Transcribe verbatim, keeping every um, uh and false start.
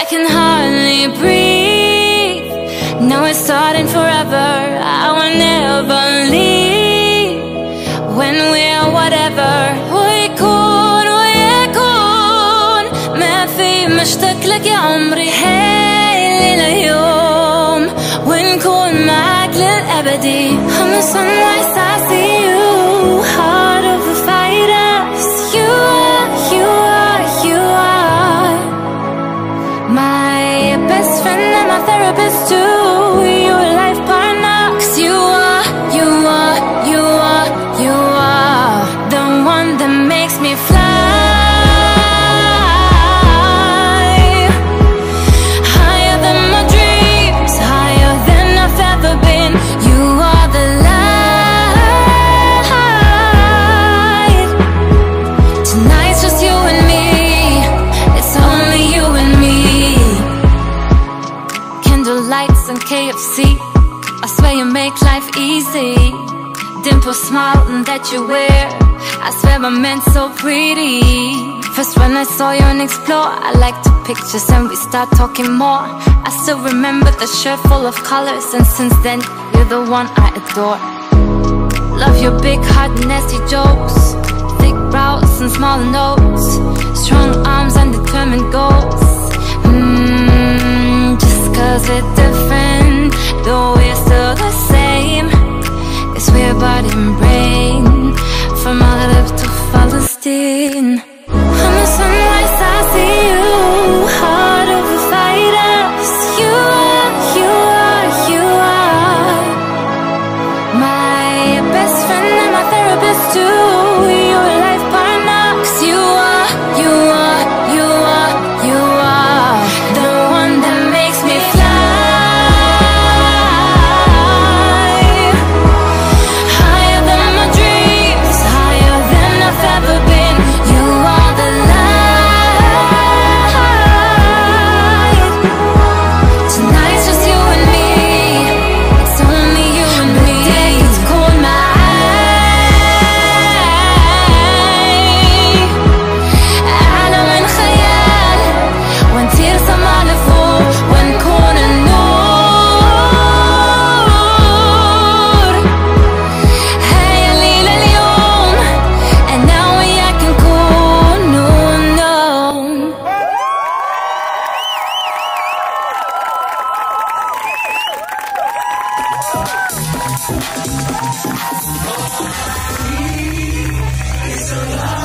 I can hardly breathe. Now it's starting forever. I will never leave. When we're whatever ويكون ويكون ما في مشتاق لك يا عمري. هاي لليوم ونكون معاك للأبدي. I'm the sunrise, I see you, heart of the fighters. You are, you are, you are my best friend and my therapist too. Your life partner. 'Cause you are, you are, you are, you are the one that makes me fly higher than my dreams, higher than I've ever been. You are the light. Tonight's just you and me. It's only you and me. Candle lights and K F C. I swear you make life easy. Dimple smile that you wear, I swear I'm meant so pretty. First when I saw you and explore, I liked the pictures and we start talking more. I still remember the shirt full of colors, and since then you're the one I adore. Love your big heart, nasty jokes, thick brows and small notes, strong arms and determined goals. Mmm, just 'cause we're different, though we're still the same. 'Cause we're body and brain, from Maghreb to Palestine. I'm the sunrise, I see you, heart of the fighters. You are, you are, you are my best friend and my therapist too. Your life partner. 'Cause you are, you are, you are, you are the one that makes me fly higher than my dreams, higher than I've ever been. You are the light. Tonight's just you and me. It's only you and me. It's cold my عالم الخيال ونطير سما لفوق ونكون النور. هيا الليلة اليوم أنا وياك نكون نون. It's alive.